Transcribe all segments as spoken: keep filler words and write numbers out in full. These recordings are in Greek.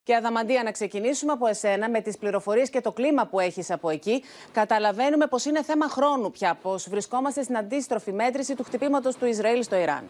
Και Αδαμαντία, να ξεκινήσουμε από εσένα με τις πληροφορίες και το κλίμα που έχεις από εκεί. Καταλαβαίνουμε πως είναι θέμα χρόνου πια, πως βρισκόμαστε στην αντίστροφη μέτρηση του χτυπήματος του Ισραήλ στο Ιράν.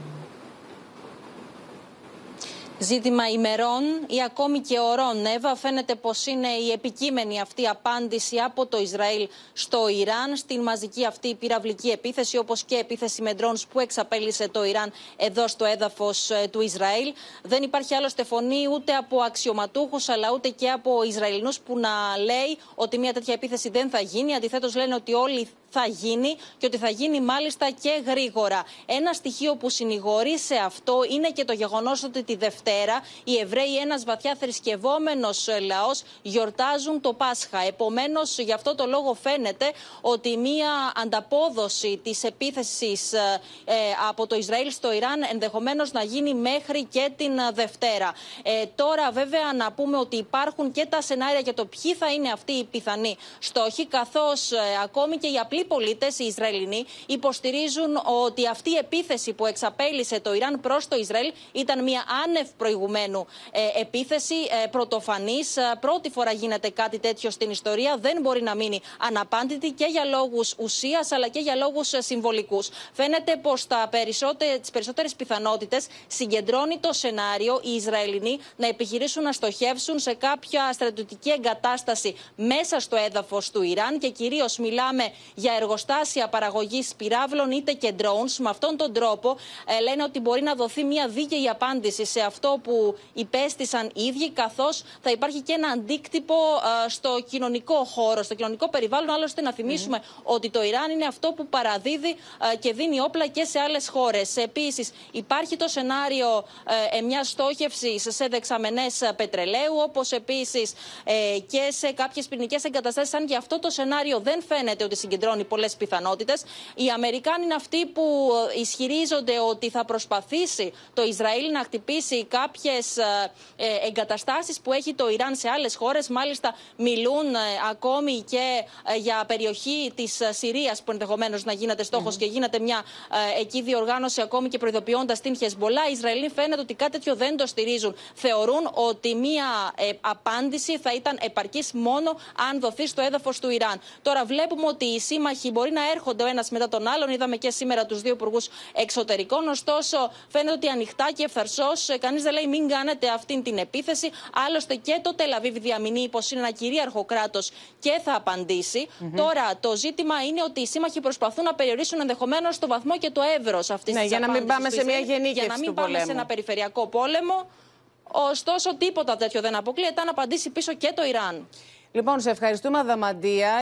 Ζήτημα ημερών ή ακόμη και ωρών, Εύα. Φαίνεται πως είναι η επικείμενη αυτή απάντηση από το Ισραήλ στο Ιράν στην μαζική αυτή πυραυλική επίθεση, όπως και επίθεση με ντρόουνς που εξαπέλυσε το Ιράν εδώ στο έδαφος του Ισραήλ. Δεν υπάρχει άλλωστε φωνή ούτε από αξιωματούχους αλλά ούτε και από Ισραηλινούς που να λέει ότι μια τέτοια επίθεση δεν θα γίνει. Αντιθέτως λένε ότι όλοι θα γίνει και ότι θα γίνει μάλιστα και γρήγορα. Ένα στοιχείο που συνηγορεί σε αυτό είναι και το γεγονός ότι τη Δευτέρα οι Εβραίοι, ένας βαθιά θρησκευόμενος λαός, γιορτάζουν το Πάσχα. Επομένως, γι' αυτό το λόγο φαίνεται ότι μία ανταπόδοση της επίθεσης ε, από το Ισραήλ στο Ιράν ενδεχομένως να γίνει μέχρι και την Δευτέρα. Ε, τώρα, βέβαια, να πούμε ότι υπάρχουν και τα σενάρια για το ποιοι θα είναι αυτοί οι πιθανοί στόχοι, καθώς ε, ακόμη και οι απλοί πολίτες, οι Ισραηλινοί, υποστηρίζουν ότι αυτή η επίθεση που εξαπέλυσε το Ιράν προς το Ισραήλ ήταν μια άνευ προηγουμένου ε, επίθεση, ε, πρωτοφανής. Ε, πρώτη φορά γίνεται κάτι τέτοιο στην ιστορία. Δεν μπορεί να μείνει αναπάντητη και για λόγους ουσίας αλλά και για λόγους ε, συμβολικούς. Φαίνεται πως τις περισσότερες πιθανότητες συγκεντρώνει το σενάριο οι Ισραηλινοί να επιχειρήσουν να στοχεύσουν σε κάποια στρατιωτική εγκατάσταση μέσα στο έδαφος του Ιράν και κυρίως μιλάμε για εργοστάσια παραγωγής πυράβλων είτε και drones. Με αυτόν τον τρόπο ε, λένε ότι μπορεί να δοθεί μια δίκαιη απάντηση σε αυτό που υπέστησαν οι ίδιοι, καθώς θα υπάρχει και ένα αντίκτυπο ε, στο κοινωνικό χώρο, στο κοινωνικό περιβάλλον. Άλλωστε, να θυμίσουμε mm. ότι το Ιράν είναι αυτό που παραδίδει ε, και δίνει όπλα και σε άλλες χώρες. Επίσης, υπάρχει το σενάριο ε, μιας στόχευσης σε δεξαμενές πετρελαίου, όπως επίσης ε, και σε κάποιες πυρηνικές εγκαταστάσεις. Αν και αυτό το σενάριο δεν φαίνεται ότι συγκεντρώνει πολλές πιθανότητες. Οι Αμερικάνοι είναι αυτοί που ισχυρίζονται ότι θα προσπαθήσει το Ισραήλ να χτυπήσει κάποιες ε, εγκαταστάσεις που έχει το Ιράν σε άλλες χώρες. Μάλιστα, μιλούν ε, ακόμη και ε, για περιοχή της Συρίας που ενδεχομένως να γίνεται στόχος mm-hmm. και γίνεται μια ε, εκεί διοργάνωση, ακόμη και προειδοποιώντας την Χεσμολά. Οι Ισραηλοί φαίνεται ότι κάτι τέτοιο δεν το στηρίζουν. Θεωρούν ότι μια ε, απάντηση θα ήταν επαρκής μόνο αν δοθεί στο έδαφος του Ιράν. Τώρα βλέπουμε ότι οι σύμμαχοι μπορεί να έρχονται ο ένας μετά τον άλλον. Είδαμε και σήμερα τους δύο υπουργούς εξωτερικών. Ωστόσο, φαίνεται ότι ανοιχτά και ευθαρσώς κανείς δεν λέει μην κάνετε αυτή την επίθεση. Άλλωστε και το Τελ-Αβίβ διαμηνύει πως είναι ένα κυρίαρχο κράτος και θα απαντήσει. Mm-hmm. Τώρα, το ζήτημα είναι ότι οι σύμμαχοι προσπαθούν να περιορίσουν ενδεχομένως το βαθμό και το εύρος αυτής ναι, της για να μην πάμε σε μια γενίκευση για να μην του πάμε πολέμου. σε ένα περιφερειακό πόλεμο. Ωστόσο, τίποτα τέτοιο δεν αποκλείεται αν απαντήσει πίσω και το Ιράν. Λοιπόν, σε ευχαριστούμε, Αδαμαντία.